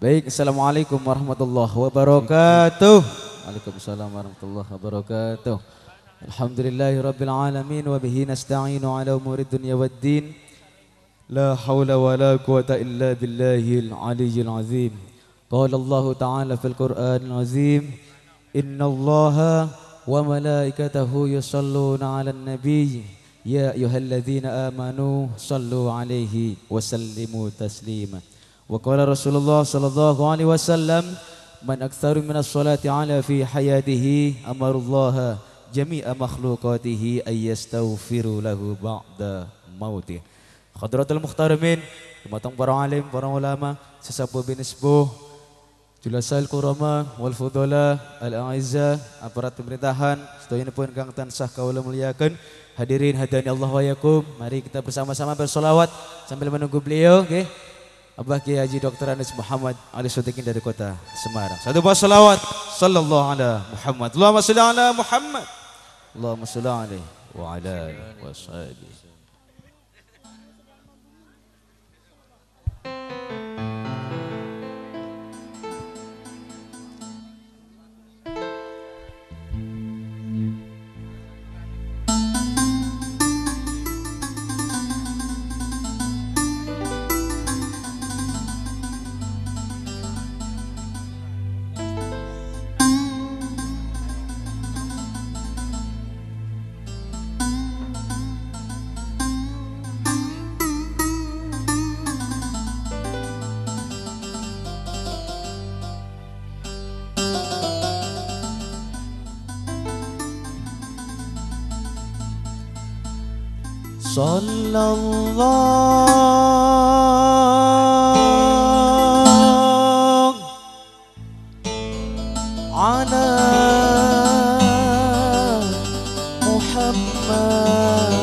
Baik, Assalamualaikum warahmatullahi wabarakatuh. Waalaikumsalam warahmatullahi wabarakatuh. Alhamdulillahi rabbil alamin wa bihi nasta'inu ala umuri dunya waddin. La hawla wa la quwata illa billahil aliyyil azim. Qala Allah ta'ala fil Qur'anil azim, inna Allaha wa malaikatahu yusalluna 'alan nabiy. Ya ayyuhalladzina amanu sallu 'alaihi wa sallimu taslima. Wa qala Rasulullah sallallahu alaihi wasallam, man aktsaru minas salati 'ala fi hayatihi amarullaha jami'a makhluqatihi ayyastaghfiru lahu ba'da mautih. Hadratul muhtaramin, dumateng para alim, para ulama, sesepuh binisbuh, julasal kurama wal fudala al a'izza, aparat pemerintahan, sedaya kang tansah kaula muliakeun. Hadirin hadani Allah wa yakum, mari kita bersama-sama bersolawat sambil menunggu beliau, okay? Abah Kiai Haji Dr. Anis Muhammad Ali Sutikin dari kota Semarang. Satu buah salawat sallallahu ala Muhammad. Allahumma sholli ala Muhammad. Allahumma sholli alaihi wa ala alihi wa sahbihi. Sallallahu ala Muhammad.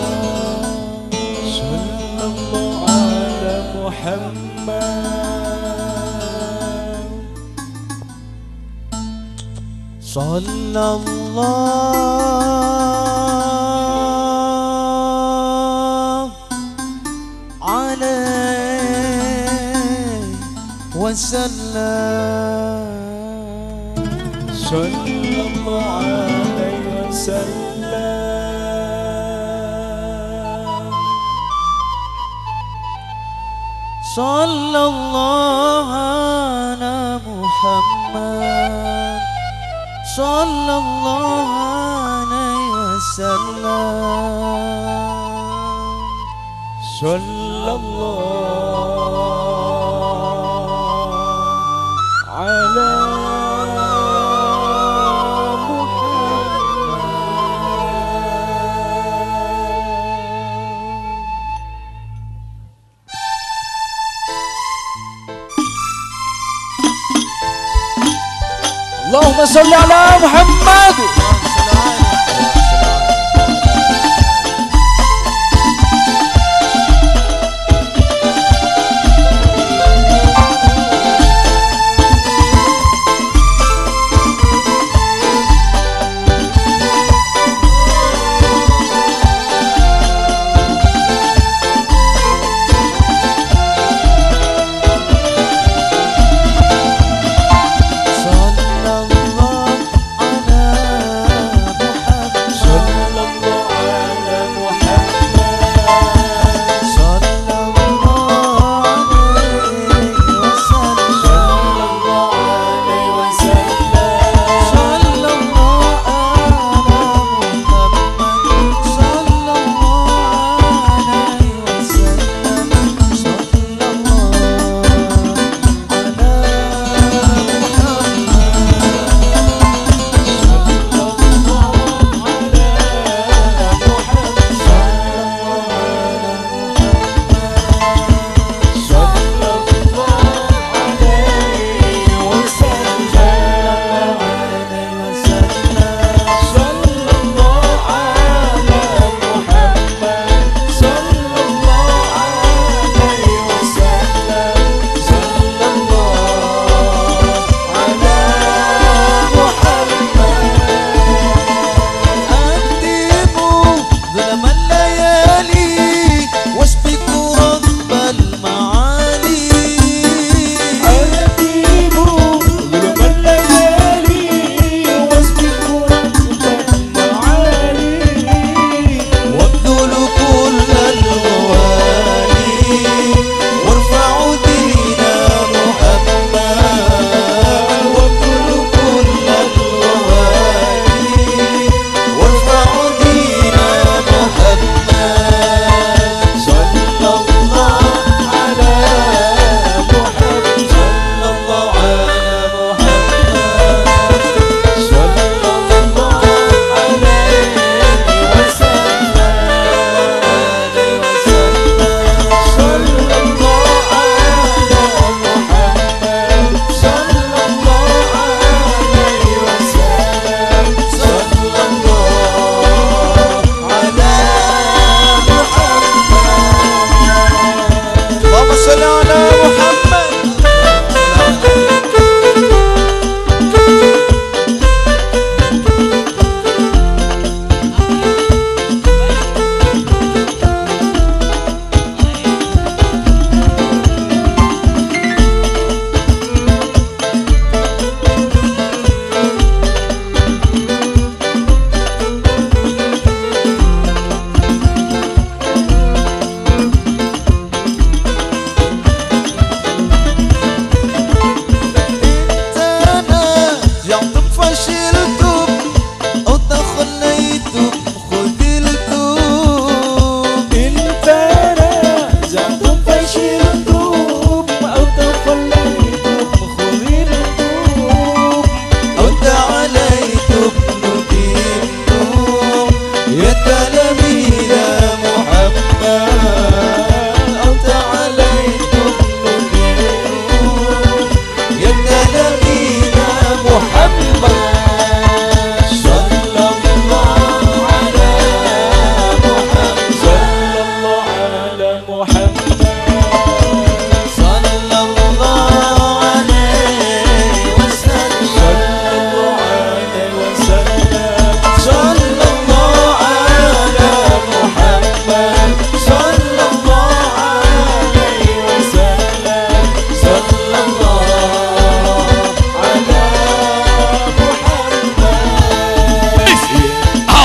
Sallallahu ala Muhammad. Sallallahu wasallam. Sallallahu alaihi wasallam. Sallallahu ala Muhammad. Sallallahu alaihi wasallam. Sallallahu Allahumma salli ala Muhammad. Sallallahu ala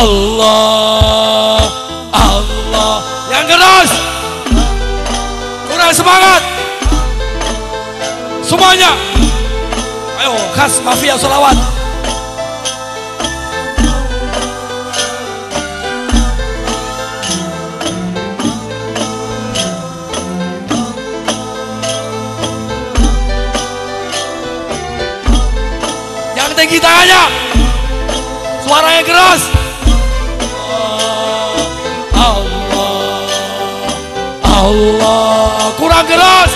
Allah, Allah. Yang keras, kurang semangat. Semuanya, ayo khas mafia sholawat. Yang tinggi tangannya, suaranya keras. Allah, Allah, kurang keras.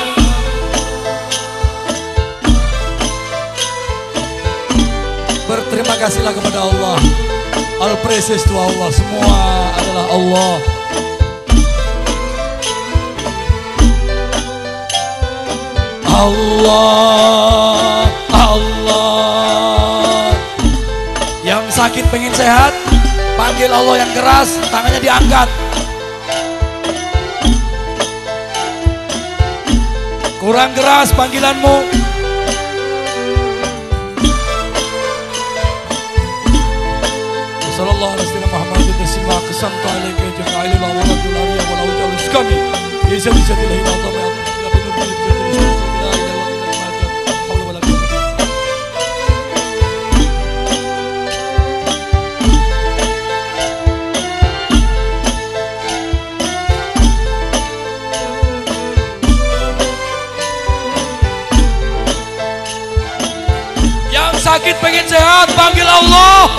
Berterima kasihlah kepada Allah. All praises to Allah. Semua adalah Allah. Allah, Allah. Yang sakit pengen sehat, panggil Allah yang keras, tangannya diangkat. Kurang keras panggilanmu. Sallallahu alaihi wasallam Muhammadin Rasulullah qasamtu alayka jama'il wa waladul ariya wa lawjal iskami yasa bisatil hina tama ya yang sakit pengen sehat, panggil Allah.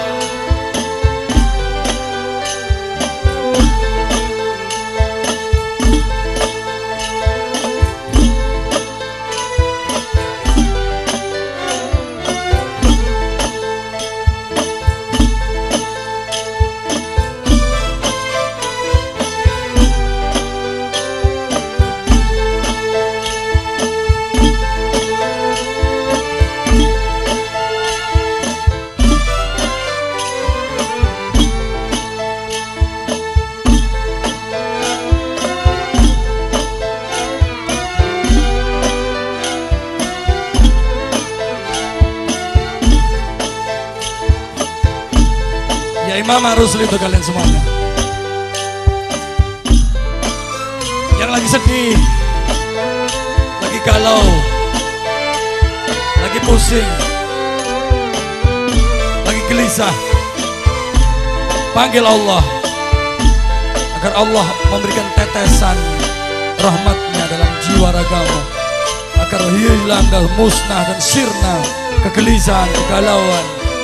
Ya Imam harus itu kalian semuanya. Yang lagi sedih, lagi galau, lagi pusing, lagi gelisah, panggil Allah agar Allah memberikan tetesan rahmatnya dalam jiwa ragamu, agar hilang dan musnah dan sirna kegelisahan, kegalauan.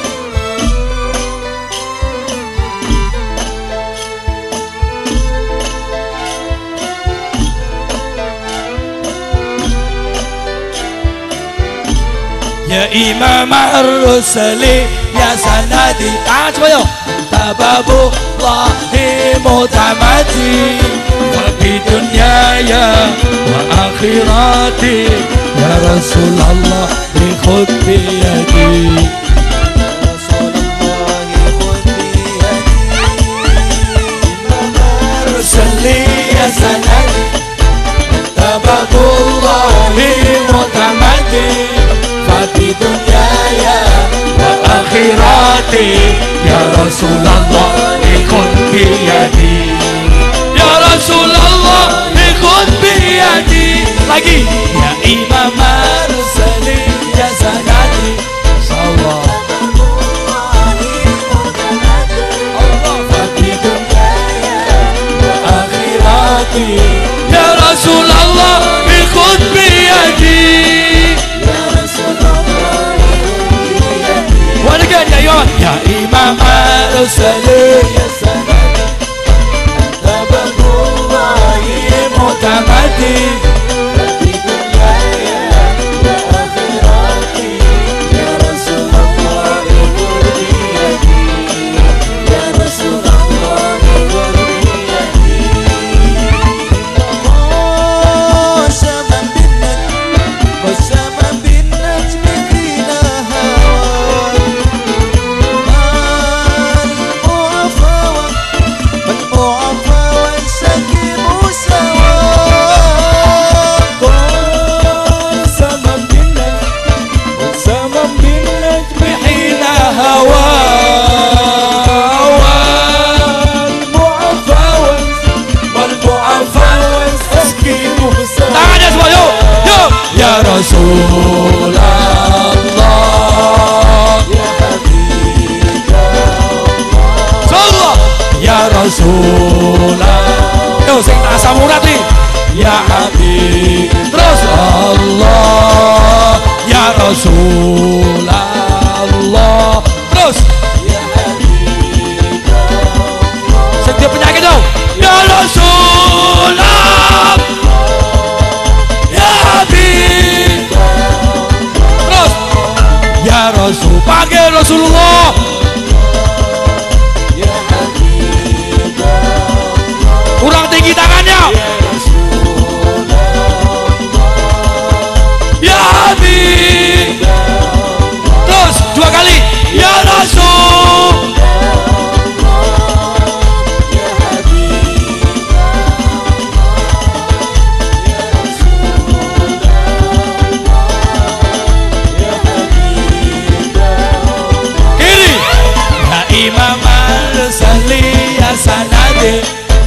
Ya Imam ar-rusuli ya sanadi, coba yuk. Tababullahi mutamadi wa bi dunyaya wa akhirati ya Rasulullah khudh bi yadi. Ar-rusuli ya sanadi, tababullahi mutamadi di dunia ya wa akhirati ya Rasulullah ikut biyadi, ya Rasulullah ikut biyadi. Lagi ya Imam ar-rusuli ya sanadi Allah di dunia ya wa akhirati ya Rasulullah ikut biyadi. Ya Imam ar-rusuli ya sanadi, tababullahi mutamadi di dunya wa akhirati ya Rasulullah ikut biyadi, ya Rasulullah ikut biyadi. Bersama bin najmi khilafah Rasulullah. Yo sing tak asam urat nih. Ya Habib, terus Allah, ya Rasulullah, terus ya Habib, setiap penyakit dong, ya Rasulullah, ya Habib, terus ya Rasul, panggil Rasulullah, ya Habib, kurang tinggi tangannya. Terus dua kali ya Rasul, ya Habib, ya Rasulullah, ya Habib. Kiri ya Imam al-Sali ya Sanadi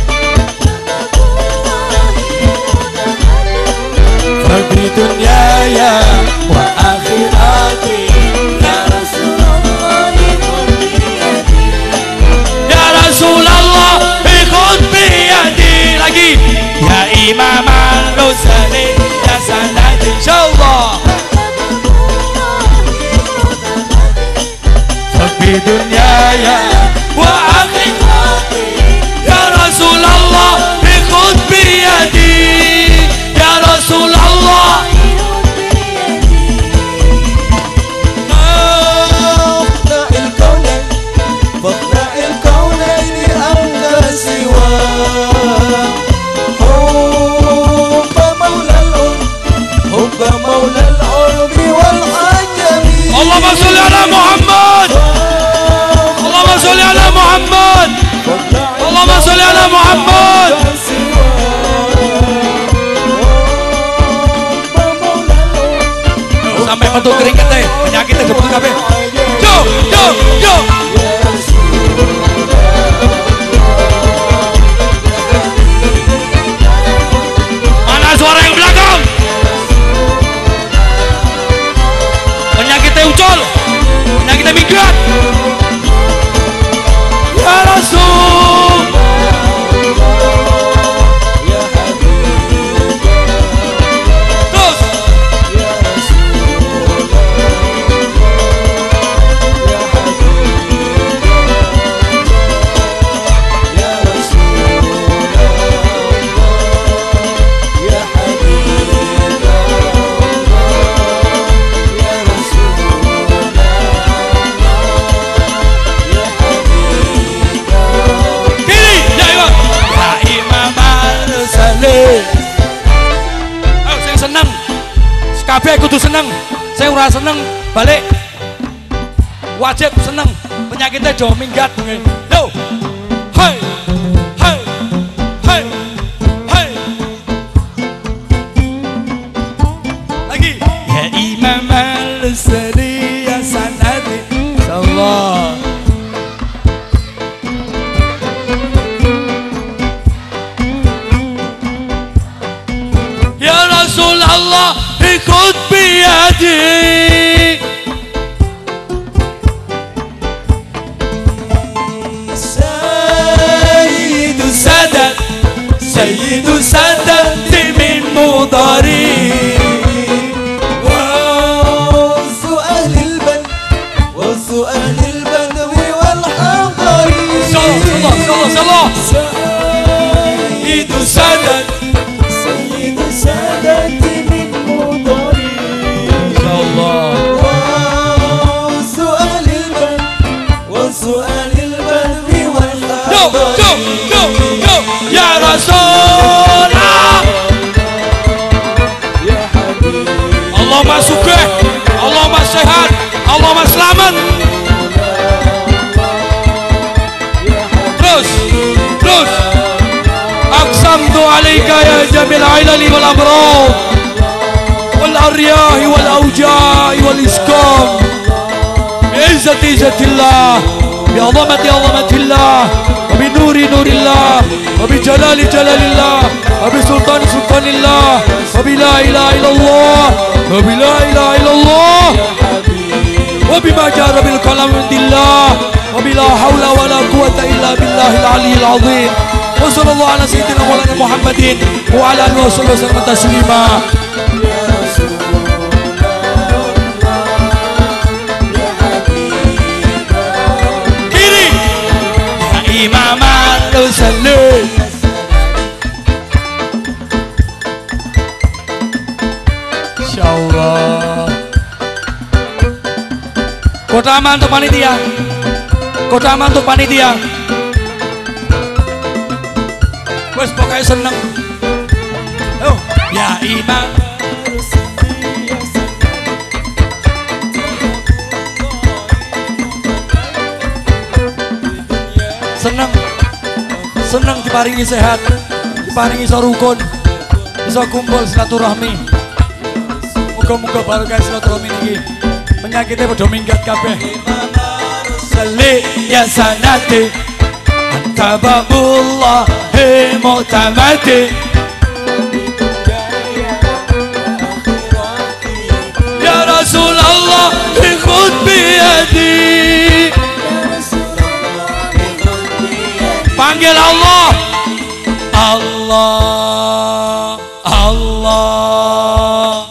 di dunia ya wa akhirati ya Rasulullah ikut biyadi ya Rasulullah ikut biyadi lagi ya Imam al-Rusali ya Sanadi insyaallah di dunia ya wa akhirati ya Rasulullah ikut biyadi ya Rasulullah فاطلع الكونين فاطلع الكونين أملا سوى حب مولى الأرض حب مولى الأرض والعجم اللهم صل على محمد اللهم صل على محمد اللهم صل على محمد sampai bentuk keringet deh, penyakitnya jemput kabeh. Yo, yo, yo. Mana suara yang belakang? Penyakitnya ucol, penyakitnya migrat. Ya Rasul. Kabeh kudu seneng, saya ora seneng balik wajib seneng, penyakitnya do minggat mungkin. Yo, hai, hai, hai, hai. Lagi. Ya Imam al-Sari ya Sanadi, Allah. Ya Rasulullah ikut biyadi Sayyidu Sadat Sayyidu Sadat min mudari wa su'alil ban wa su'alil badwi wal hadari Salah Sayyidu Sadat Sayyidu Sadat ya Rasulullah ya Habib Allahumma sugih Allahumma sehat Allahumma selamat terus aqsamtu alaika ya jamil ailali wal amrad wal aryahi wal awja'i wal isqam bi'izzati izzatillah bi'azamati azamatillah وبنور نور الله وبجلال جلال الله وبسلطان سلطان الله وبلا إله إلا الله وبلا إله إلا الله وبما جار بالكلام عند الله Wabila haula wala quwata illa billahil aliyil azim. Wa sallallahu ala sayyidina Maulana Muhammadin wa ala alihi wasallam taslima. Kiri ya imaman tusalli. Insyaallah. Kota aman untuk panitia. Kota aman untuk panitia. Wes pokoknya seneng. Oh, ya imam. Seneng. Seneng diparingi sehat, diparingi iso rukun, iso kumpul silaturahmi. Muga-muga barokah silaturahmi niki. Penyakitnya pada minggat kabeh. Salli ya sanati anta babullahi mu'tamati ya Rasulullah ikhud biyadi. Panggil Allah. Allah Allah.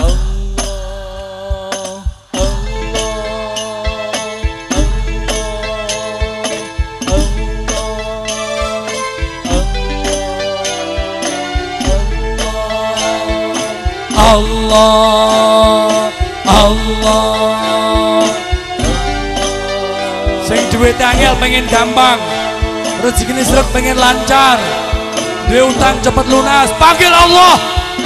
Allah Allah. Sing duwe angel pengen gampang, rezekine sreg pengen lancar, duwe utang cepet lunas, panggil Allah.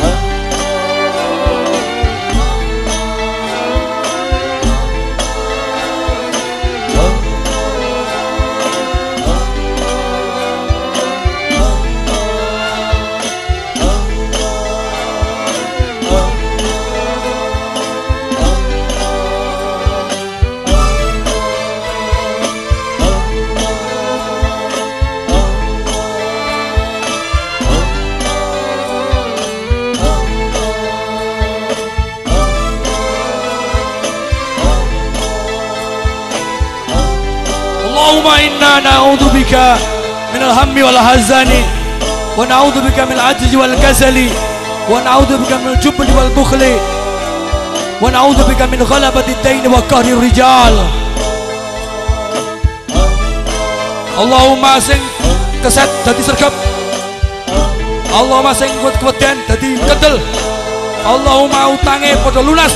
Allahumma inna na'udzubika minal hammi wal hazani wa na'udzubika minal ajzi wal kasali wa na'udzubika minal jubni wal bukhli wa na'udzubika min ghalabati ad-dain wa qahri rijal. Allahumma sing keset dadi sregep, Allahumma sing kuweden dadi kedel, Allahumma utange padha lunas.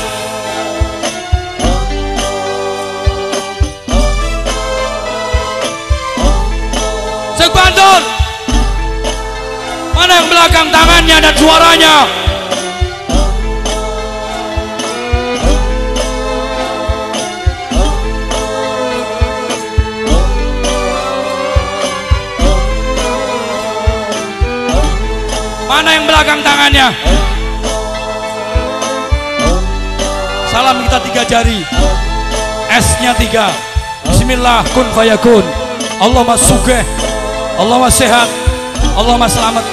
Bantul. Mana yang belakang tangannya dan suaranya? Mana yang belakang tangannya? Salam kita 3 jari, S-nya 3. Bismillah kun fayakun. Allahumma sugih, Allahumma sehat, Allahumma selamat.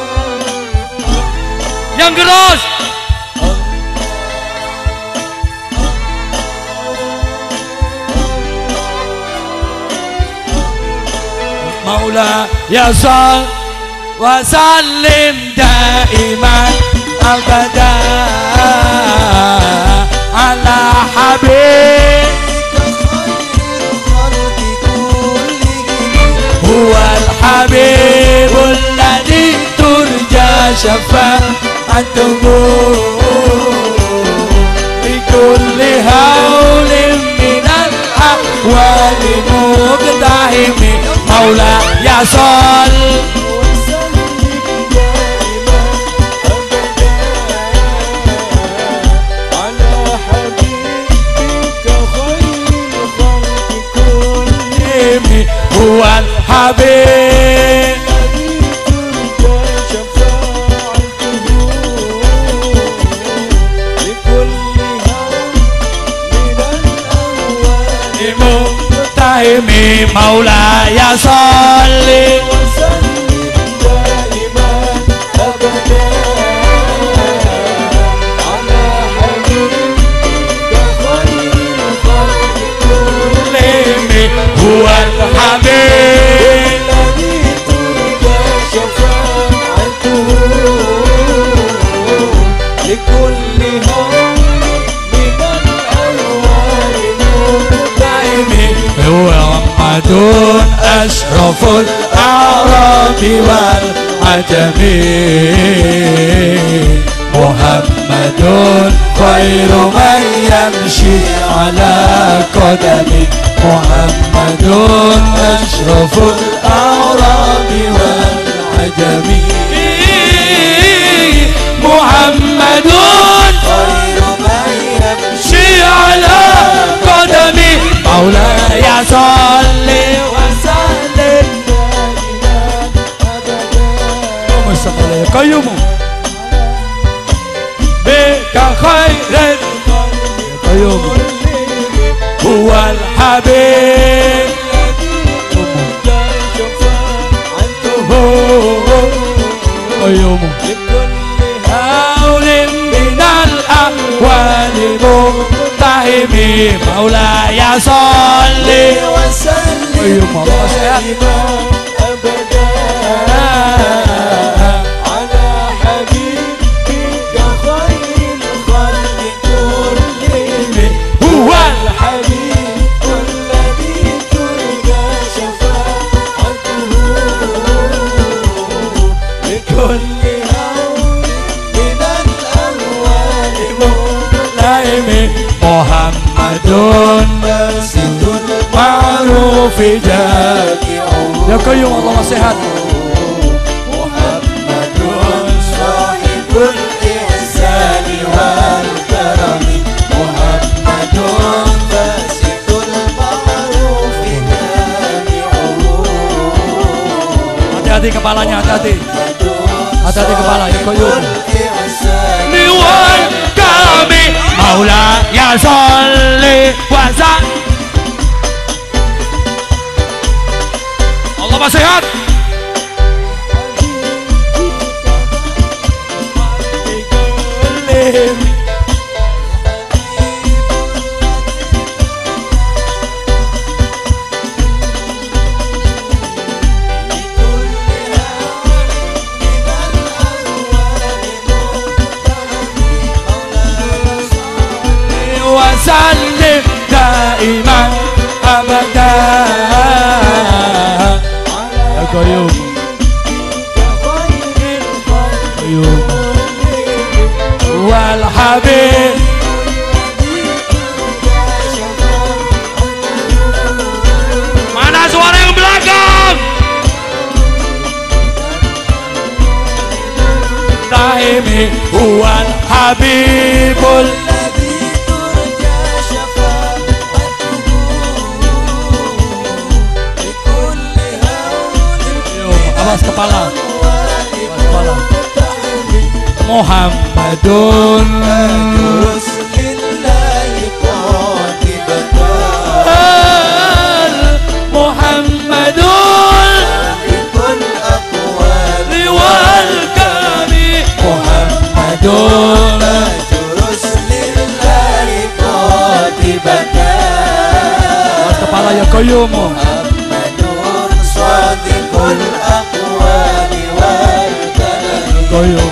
Yang keras. Maula ya sal wa sallim daiman abada ala habib huwal habibul ladzi turja syafa'atuhu bi kulli haulin minal ahwali muqtahimi. Maula ya sal huwal habib muqtahimi. Maula ya salli wa sallim daiman abada ala habibika khairil khalqi kullihim huwa محمد أشرف الأعراب والعجم محمد خير من يمشي على قدمه محمد أشرف الأعراب والعجم محمد خير من يمشي على قدمه مولاي صل وسلم دائما قيوم بك خير قيوم هو الحبيب قيوم لكل هول من الأهوال مقتحم مولاي صل وسلم دائما أبدا على حبيبك خير الخلق كلهم هو الحبيب الذي ترجى شفاعته لكل هول من الأهوال مقتحم محمد مسجد المعروف جامع يا قيوم اللهم صحة محمد صاحب الإحسان والكرم محمد مسجد المعروف جامع hati-hati kepalanya hati-hati kepala ya قيوم والكرم مولاي صل وسلم اللهم صحة وسلم دائما أبدا يا قيوم والحبيب mana suara yang belakang daimi huwal habibul awas kepala Muhammadun Muhammadun liwal kami Muhammadun awas kepala ya Qayyum Muhammadun shadiqul aqwali wal kalami Qayyum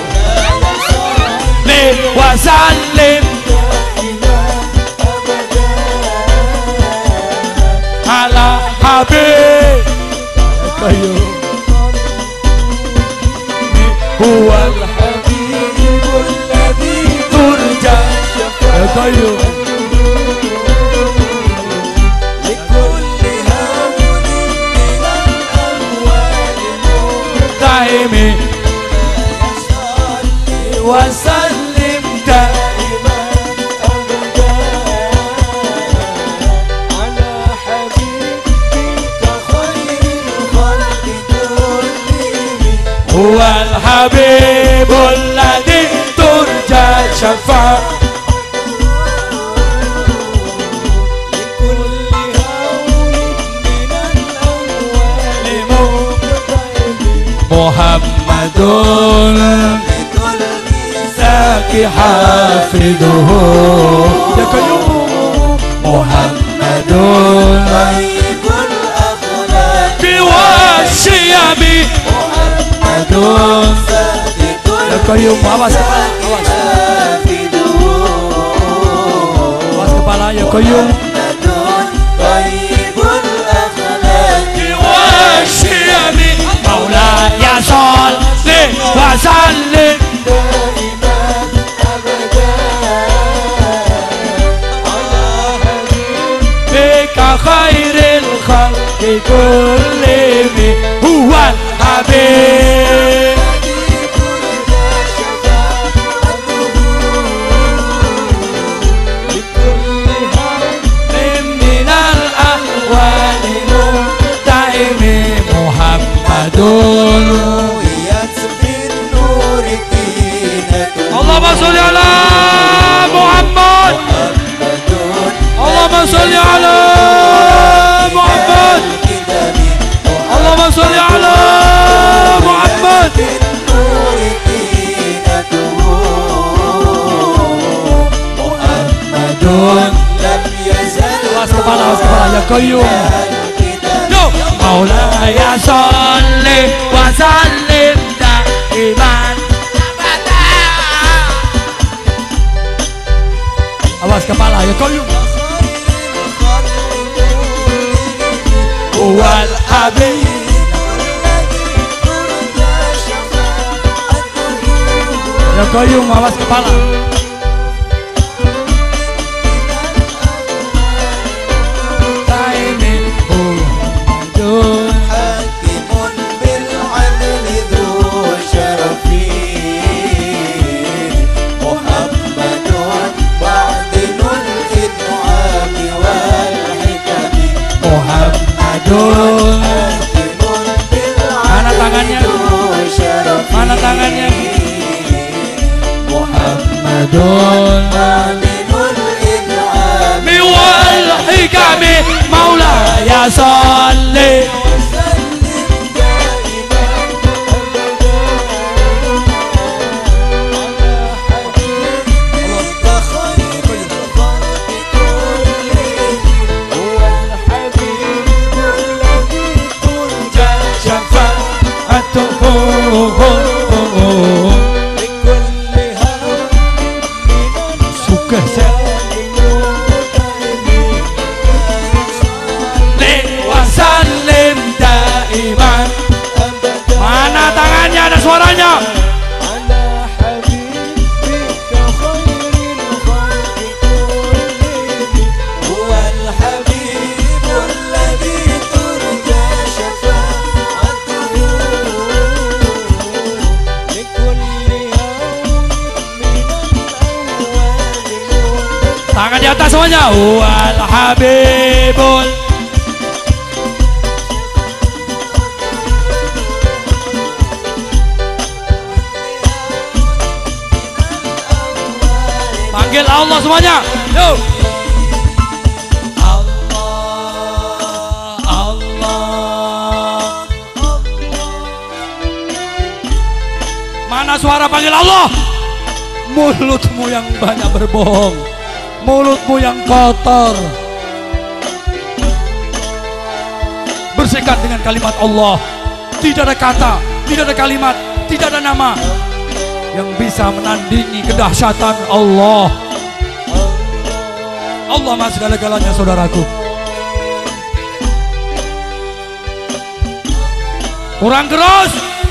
وسلم على حبيب هو الحبيب الذي ترجى شفاعته لكل هول من الأموال مقتحم وسلم دائما أبدا على حبيبك خير الخلق كلهم هو الحبيب الذي ترجى شفاعته لكل هول من الأموال مقتحم محمد حافظه يا قيوم محمد طيب الأخلاق والشيم محمد يا قيوم awas kepala ya قيوم طيب بكل هو الحبيب من الأهوال منتعم محمد اللهم صل على محمد اللهم صل على محمد اللهم صل على محمد محمد لم يزل kepala ya qayyum مولاي صل وسلم دائما awas kepala ya qayyum wal habib ya qayyum awas kepala mana tangannya? Mana tangannya? Muhammadun miwal hikami maulaya salli mana tangannya ada suaranya tangan di atas semuanya wal habibul panggil Allah semuanya yuk Allah Allah mana suara panggil Allah mulutmu yang banyak berbohong mulutmu yang kotor bersihkan dengan kalimat Allah tidak ada kata tidak ada kalimat tidak ada nama yang bisa menandingi kedahsyatan Allah. Allah Maha segala-galanya saudaraku. Kurang keras.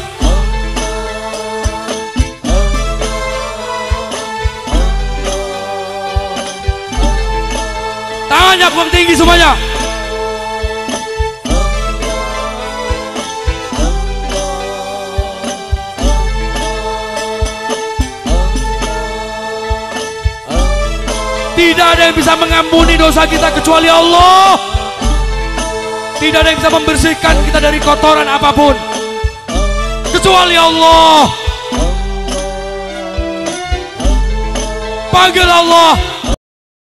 Tangannya buang tinggi semuanya. Tidak ada yang bisa mengampuni dosa kita kecuali Allah. Tidak ada yang bisa membersihkan kita dari kotoran apapun kecuali Allah. Panggil Allah,